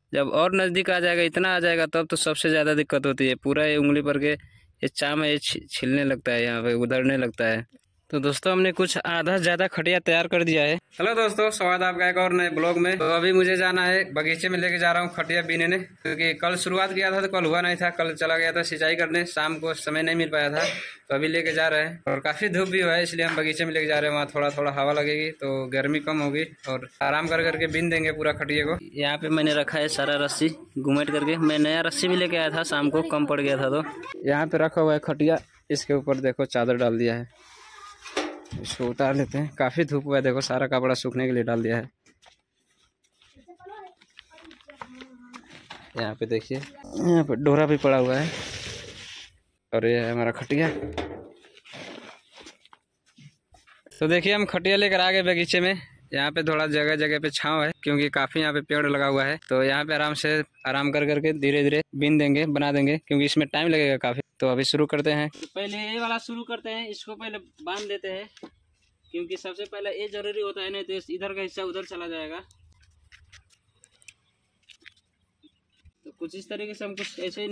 जब और नज़दीक आ जाएगा, इतना आ जाएगा, तब तो सबसे ज़्यादा दिक्कत होती है। पूरा ये उंगली पर के ये चाम है, ये छिलने लगता है, यहाँ पे उधड़ने लगता है। तो दोस्तों हमने कुछ आधा ज़्यादा खटिया तैयार कर दिया है। हेलो दोस्तों, स्वागत है आपका एक और नए ब्लॉग में। तो अभी मुझे जाना है बगीचे में, लेके जा रहा हूँ खटिया बीने ने, क्योंकि कल शुरुआत किया था तो कल हुआ नहीं था। कल चला गया था सिंचाई करने, शाम को समय नहीं मिल पाया था, तो अभी लेके जा रहे हैं। और काफ़ी धूप भी हुआ है, इसलिए हम बगीचे में लेके जा रहे हैं। वहाँ थोड़ा थोड़ा हवा लगेगी तो गर्मी कम होगी और आराम कर करके बीन देंगे पूरा खटिया को। यहाँ पे मैंने रखा है सारा रस्सी घुमेट करके। मैं नया रस्सी भी लेके आया था, शाम को कम पड़ गया था, तो यहाँ पे रखा हुआ है खटिया। इसके ऊपर देखो चादर डाल दिया है, इसको उतार लेते हैं। काफी धूप हुआ है, देखो सारा कपड़ा सूखने के लिए डाल दिया है। यहाँ पे देखिए, यहाँ पे डोरा भी पड़ा हुआ है और ये है हमारा खटिया। तो देखिए हम खटिया लेकर आ गए बगीचे में। यहाँ पे थोड़ा जगह जगह पे छांव है, क्योंकि काफी यहाँ पे पेड़ लगा हुआ है। तो यहाँ पे आराम कर करके धीरे धीरे बीन देंगे, बना देंगे, क्योंकि इसमें टाइम लगेगा काफी। तो अभी शुरू करते हैं। तो पहले ये वाला शुरू करते हैं, इसको पहले बांध देते हैं, क्योंकि सबसे पहले ये जरूरी होता है, नहीं तो इधर का हिस्सा उधर चला जाएगा। तो कुछ इस तरीके से हम कुछ ऐसे ही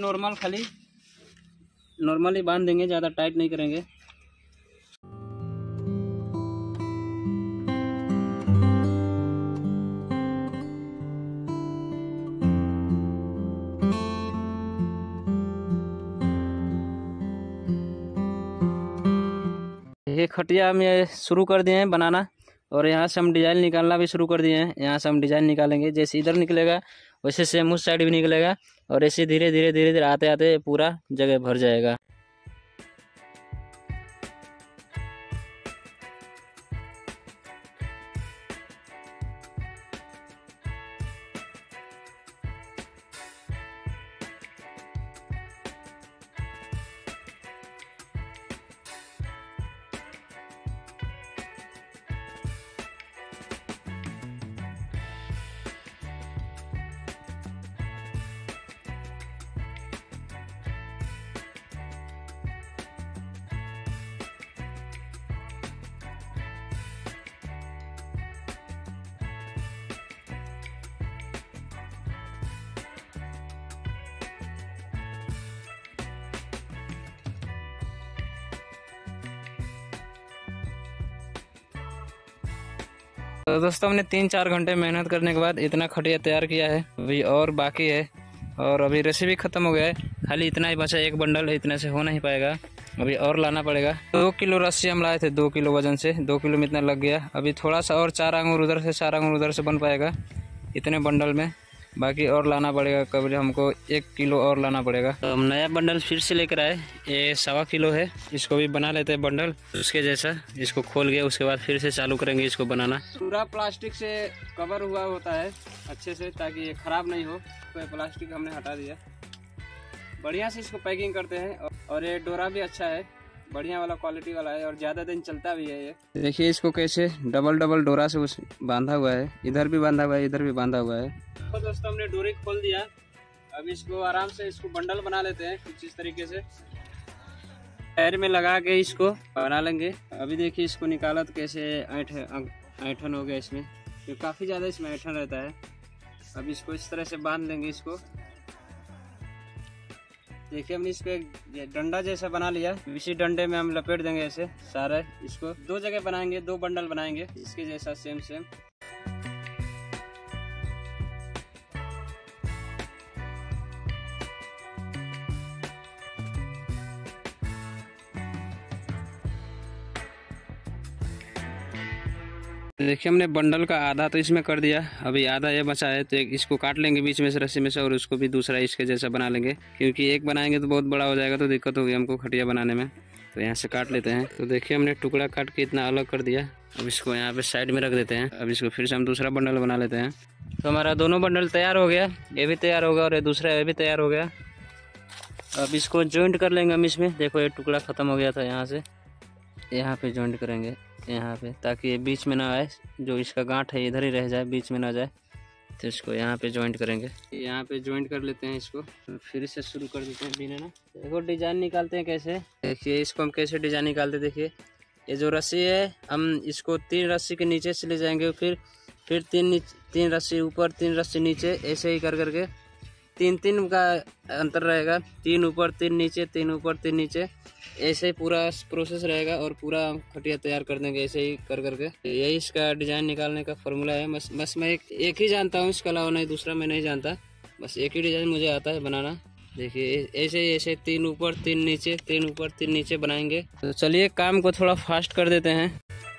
नॉर्मली बांध देंगे, ज़्यादा टाइट नहीं करेंगे। ये खटिया हम ये शुरू कर दिए हैं बनाना, और यहाँ से हम डिजाइन निकालना भी शुरू कर दिए हैं। यहाँ से हम डिजाइन निकालेंगे, जैसे इधर निकलेगा वैसे सेम उस साइड भी निकलेगा, और ऐसे धीरे धीरे आते आते पूरा जगह भर जाएगा। तो दोस्तों हमने 3-4 घंटे मेहनत करने के बाद इतना खटिया तैयार किया है। अभी और बाकी है, और अभी रस्सी भी ख़त्म हो गया है, खाली इतना ही बचा, एक बंडल। इतने से हो नहीं पाएगा, अभी और लाना पड़ेगा। 2 किलो रस्सी हम लाए थे, 2 किलो वजन से, 2 किलो में इतना लग गया। अभी थोड़ा सा और 4 अंगूर उधर से 4 अंगूर उधर से बन पाएगा इतने बंडल में। बाकी और लाना पड़ेगा, कभी हमको 1 किलो और लाना पड़ेगा। तो हम नया बंडल फिर से लेकर आए, ये 1.25 किलो है। इसको भी बना लेते हैं बंडल उसके जैसा। इसको खोल के उसके बाद फिर से चालू करेंगे इसको बनाना। पूरा प्लास्टिक से कवर हुआ होता है अच्छे से, ताकि ये खराब नहीं हो। तो प्लास्टिक हमने हटा दिया, बढ़िया से इसको पैकिंग करते हैं। और ये डोरा भी अच्छा है, बढ़िया वाला क्वालिटी वाला है, और ज़्यादा दिन चलता भी है। ये देखिए इसको कैसे डबल डोरा से उस बांधा हुआ है, इधर भी बांधा हुआ है, इधर भी बांधा हुआ है। तो दोस्तों हमने डोरी खोल दिया, अब इसको आराम से इसको बंडल बना लेते हैं कुछ इस तरीके से। पैर में लगा के इसको बना लेंगे। अभी देखिए इसको निकाला तो कैसे ऐठन हो गया इसमें, तो काफ़ी ज़्यादा इसमें ऐठन रहता है। अब इसको इस तरह से बांध लेंगे इसको। देखिए हमने इसको एक डंडा जैसा बना लिया, इसी डंडे में हम लपेट देंगे ऐसे सारा। इसको 2 जगह बनाएंगे, 2 बंडल बनाएंगे इसके जैसा सेम। देखिए हमने बंडल का आधा तो इसमें कर दिया, अभी आधा ये बचा है, तो इसको काट लेंगे बीच में से रस्सी में से, और उसको भी दूसरा इसके जैसा बना लेंगे, क्योंकि एक बनाएंगे तो बहुत बड़ा हो जाएगा, तो दिक्कत होगी हमको खटिया बनाने में। तो यहाँ से काट लेते हैं। तो देखिए हमने टुकड़ा काट के इतना अलग कर दिया। अब इसको यहाँ पे साइड में रख देते हैं। अब इसको फिर से हम दूसरा बंडल बना लेते हैं। तो हमारा दोनों बंडल तैयार हो गया, ये भी तैयार होगा और ये दूसरा ये भी तैयार हो गया। अब इसको जॉइंट कर लेंगे हम इसमें। देखो ये टुकड़ा ख़त्म हो गया था, यहाँ से यहाँ पे जॉइंट करेंगे यहाँ पे, ताकि ये बीच में ना आए, जो इसका गांठ है इधर ही रह जाए, बीच में ना जाए। तो इसको यहाँ पे जॉइंट करेंगे, यहाँ पे जॉइंट कर लेते हैं इसको। फिर से शुरू कर देते हैं बीने ना। देखो डिजाइन निकालते हैं कैसे, देखिए इसको हम कैसे डिजाइन निकालते। देखिए ये जो रस्सी है, हम इसको 3 रस्सी के नीचे से ले जाएंगे, फिर 3 3 रस्सी ऊपर 3 रस्सी नीचे, ऐसे ही कर करके 3-3 का अंतर रहेगा, 3 ऊपर 3 नीचे, 3 ऊपर 3 नीचे, ऐसे ही पूरा प्रोसेस रहेगा और पूरा खटिया तैयार कर देंगे ऐसे ही कर करके। यही इसका डिजाइन निकालने का फॉर्मूला है। बस मैं एक ही जानता हूँ इसके अलावा, नहीं दूसरा मैं नहीं जानता, बस एक ही डिजाइन मुझे आता है बनाना। देखिए ऐसे 3 ऊपर 3 नीचे, 3 ऊपर 3 नीचे बनाएंगे। तो चलिए काम को थोड़ा फास्ट कर देते हैं।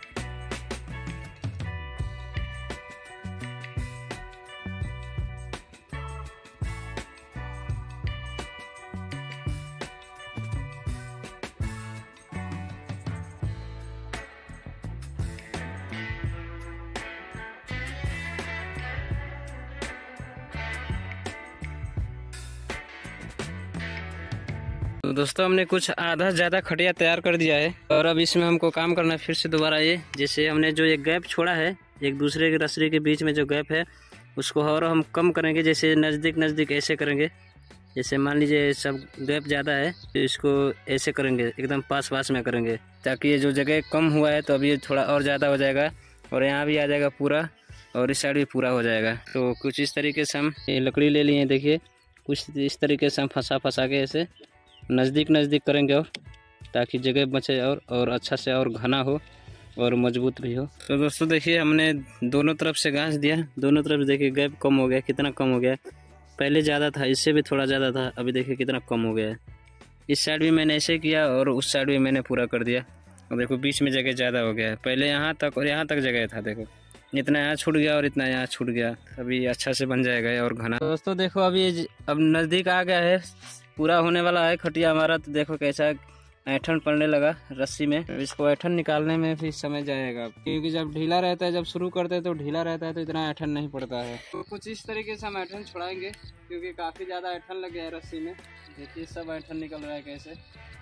तो दोस्तों हमने कुछ आधा ज़्यादा खटिया तैयार कर दिया है और अब इसमें हमको काम करना है फिर से दोबारा। ये जैसे हमने जो एक गैप छोड़ा है एक दूसरे के रसरी के बीच में, जो गैप है उसको और हम कम करेंगे। जैसे नज़दीक ऐसे करेंगे, जैसे मान लीजिए सब गैप ज़्यादा है तो इसको ऐसे करेंगे, एकदम पास में करेंगे, ताकि ये जो जगह कम हुआ है तो अब ये थोड़ा और ज़्यादा हो जाएगा और यहाँ भी आ जाएगा पूरा और इस साइड भी पूरा हो जाएगा। तो कुछ इस तरीके से हम ये लकड़ी ले लिए, देखिए कुछ इस तरीके से हम फंसा के ऐसे नज़दीक करेंगे और ताकि जगह बचे और अच्छा से और घना हो और मजबूत भी हो। तो दोस्तों देखिए हमने दोनों तरफ से गांच दिया, दोनों तरफ देखिए गैप कम हो गया, कितना कम हो गया। पहले ज़्यादा था, इससे भी थोड़ा ज़्यादा था, अभी देखिए कितना कम हो गया है। इस साइड भी मैंने ऐसे किया और उस साइड भी मैंने पूरा कर दिया और देखो बीच में जगह ज़्यादा हो गया है। पहले यहाँ तक और यहाँ तक जगह था, देखो इतना यहाँ छूट गया और इतना यहाँ छूट गया। अभी अच्छा से बन जाएगा और घना। दोस्तों देखो अभी अब नज़दीक आ गया है, पूरा होने वाला है खटिया हमारा। तो देखो कैसा ऐंठन पड़ने लगा रस्सी में। इसको ऐंठन निकालने में भी समय जाएगा, क्योंकि जब ढीला रहता है, जब शुरू करते हैं तो ढीला रहता है तो इतना ऐंठन नहीं पड़ता है। तो कुछ इस तरीके से हम ऐंठन छुड़ाएंगे, क्योंकि काफ़ी ज़्यादा ऐंठन लग गया है रस्सी में। देखिए सब ऐंठन निकल रहा है कैसे।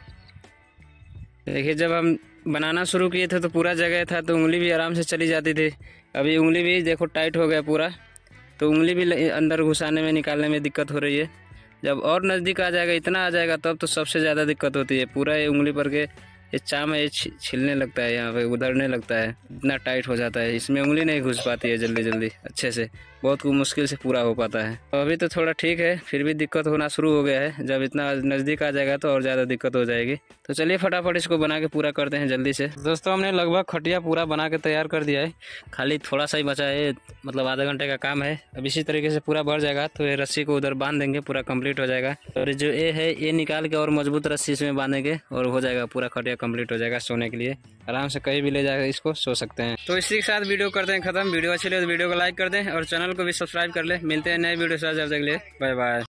देखिए जब हम बनाना शुरू किए थे तो पूरा जगह था तो उंगली भी आराम से चली जाती थी। अभी उंगली भी देखो टाइट हो गया पूरा, तो उंगली भी अंदर घुसाने में निकालने में दिक्कत हो रही है। जब और नज़दीक आ जाएगा, इतना आ जाएगा, तब तो सबसे ज़्यादा दिक्कत होती है। पूरा ये उंगली पर के ये चाम है, छिलने लगता है, यहाँ पे उधरने लगता है, इतना टाइट हो जाता है। इसमें उंगली नहीं घुस पाती है जल्दी अच्छे से, बहुत मुश्किल से पूरा हो पाता है। तो अभी तो थोड़ा ठीक है, फिर भी दिक्कत होना शुरू हो गया है। जब इतना नज़दीक आ जाएगा तो और ज़्यादा दिक्कत हो जाएगी। तो चलिए फटाफट इसको बना के पूरा करते हैं जल्दी से। दोस्तों हमने लगभग खटिया पूरा बना के तैयार कर दिया है, खाली थोड़ा सा ही बचा है, मतलब आधा घंटे का काम है। अब इसी तरीके से पूरा भर जाएगा तो ये रस्सी को उधर बांध देंगे, पूरा कंप्लीट हो जाएगा। और जो ये है ये निकाल के और मजबूत रस्सी इसमें बांधेंगे और हो जाएगा पूरा खटिया कंप्लीट हो जाएगा। सोने के लिए आराम से कहीं भी ले जाकर इसको सो सकते हैं। तो इसी के साथ वीडियो करते हैं खत्म। वीडियो अच्छी लगे तो वीडियो को लाइक कर दें और चैनल को भी सब्सक्राइब कर ले। मिलते हैं नए वीडियो से, जब तक के लिए बाय बाय।